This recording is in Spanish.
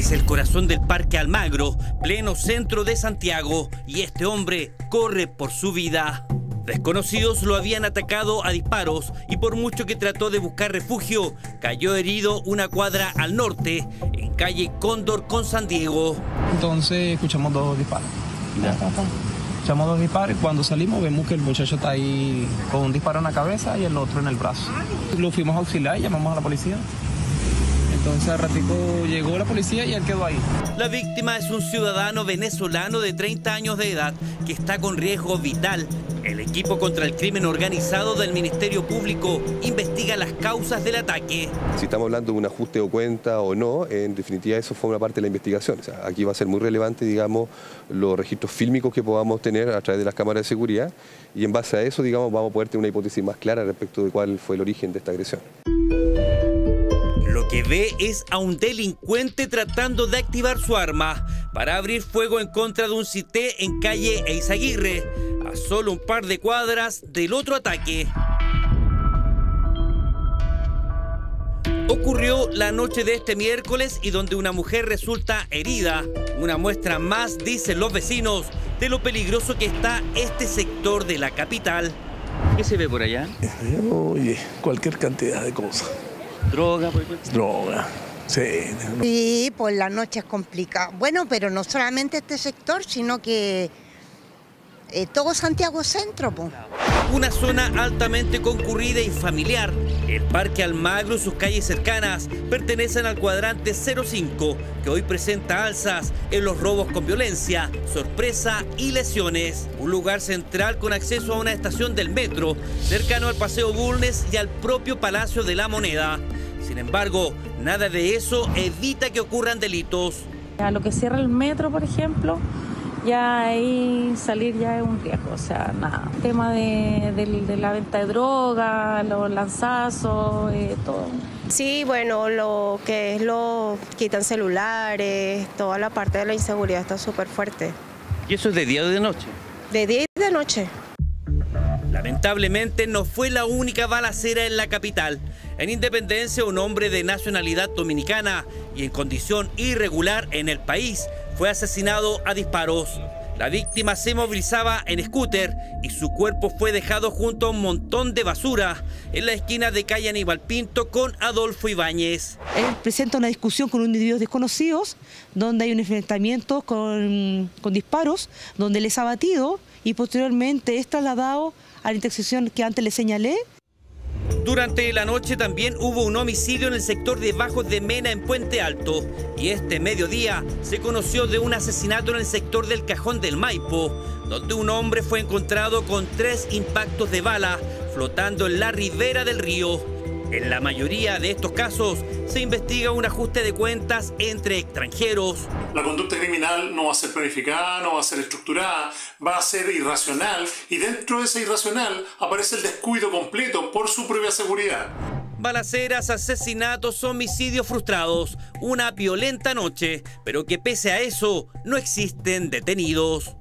Es el corazón del Parque Almagro, pleno centro de Santiago, y este hombre corre por su vida. Desconocidos lo habían atacado a disparos y por mucho que trató de buscar refugio, cayó herido una cuadra al norte, en calle Cóndor con San Diego. Entonces escuchamos dos disparos. Escuchamos dos disparos y cuando salimos vemos que el muchacho está ahí con un disparo en la cabeza y el otro en el brazo. Lo fuimos a auxiliar y llamamos a la policía. Entonces al ratico llegó la policía y él quedó ahí. La víctima es un ciudadano venezolano de 30 años de edad que está con riesgo vital. El equipo contra el crimen organizado del Ministerio Público investiga las causas del ataque. Si estamos hablando de un ajuste de cuenta o no, en definitiva eso fue una parte de la investigación. O sea, aquí va a ser muy relevante, digamos, los registros fílmicos que podamos tener a través de las cámaras de seguridad y en base a eso, digamos, vamos a poder tener una hipótesis más clara respecto de cuál fue el origen de esta agresión. Lo que ve es a un delincuente tratando de activar su arma para abrir fuego en contra de un cité en calle Eizaguirre, a solo un par de cuadras del otro ataque. Ocurrió la noche de este miércoles y donde una mujer resulta herida. Una muestra más, dicen los vecinos, de lo peligroso que está este sector de la capital. ¿Qué se ve por allá? Oye, cualquier cantidad de cosas. ¿Droga, por ejemplo? Droga, sí. Sí, por la noche es complicado. Bueno, pero no solamente este sector, sino que todo Santiago Centro, pues. Una zona altamente concurrida y familiar. El Parque Almagro y sus calles cercanas pertenecen al cuadrante 05, que hoy presenta alzas en los robos con violencia, sorpresa y lesiones. Un lugar central con acceso a una estación del metro, cercano al Paseo Bulnes y al propio Palacio de la Moneda. Sin embargo, nada de eso evita que ocurran delitos. A lo que cierra el metro, por ejemplo, ya ahí salir ya es un riesgo, o sea, nada. El tema de la venta de droga, los lanzazos, todo. Sí, bueno, lo que es quitan celulares, toda la parte de la inseguridad está súper fuerte. ¿Y eso es de día o de noche? De día y de noche. Lamentablemente no fue la única balacera en la capital. En Independencia, un hombre de nacionalidad dominicana y en condición irregular en el país fue asesinado a disparos. La víctima se movilizaba en scooter y su cuerpo fue dejado junto a un montón de basura en la esquina de calle Aníbal Pinto con Adolfo Ibáñez. Él presenta una discusión con unos individuos desconocidos, donde hay un enfrentamiento con disparos, donde él es abatido y posteriormente es trasladado a la intersección que antes le señalé. Durante la noche también hubo un homicidio en el sector de Bajos de Mena en Puente Alto y este mediodía se conoció de un asesinato en el sector del Cajón del Maipo, donde un hombre fue encontrado con 3 impactos de bala flotando en la ribera del río. En la mayoría de estos casos se investiga un ajuste de cuentas entre extranjeros. La conducta criminal no va a ser planificada, no va a ser estructurada, va a ser irracional y dentro de ese irracional aparece el descuido completo por su propia seguridad. Balaceras, asesinatos, homicidios frustrados, una violenta noche, pero que pese a eso no existen detenidos.